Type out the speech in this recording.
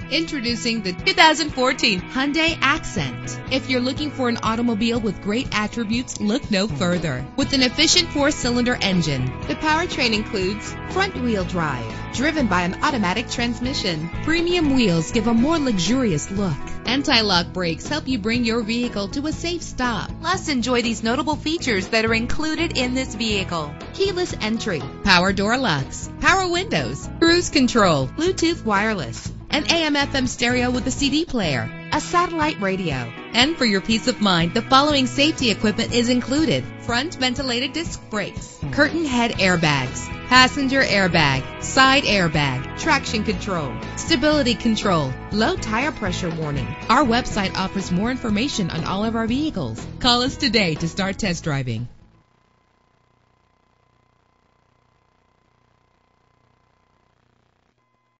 Introducing the 2014 Hyundai Accent. If you're looking for an automobile with great attributes, look no further. With an efficient 4-cylinder engine, the powertrain includes front-wheel drive, driven by an automatic transmission. Premium wheels give a more luxurious look. Anti-lock brakes help you bring your vehicle to a safe stop. Plus, enjoy these notable features that are included in this vehicle: keyless entry, power door locks, power windows, cruise control, Bluetooth wireless, an AM/FM stereo with a CD player, a satellite radio. And for your peace of mind, the following safety equipment is included: front ventilated disc brakes, curtain head airbags, passenger airbag, side airbag, traction control, stability control, low tire pressure warning. Our website offers more information on all of our vehicles. Call us today to start test driving.